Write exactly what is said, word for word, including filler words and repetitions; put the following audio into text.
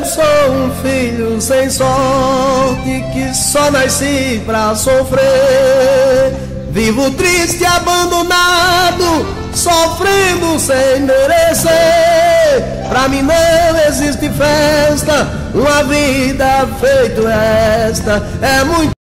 sou um filho sem sorte, que só nasci pra sofrer. Vivo triste, abandonado, sofrendo sem merecer. Pra mim não existe festa, uma vida feito esta é muito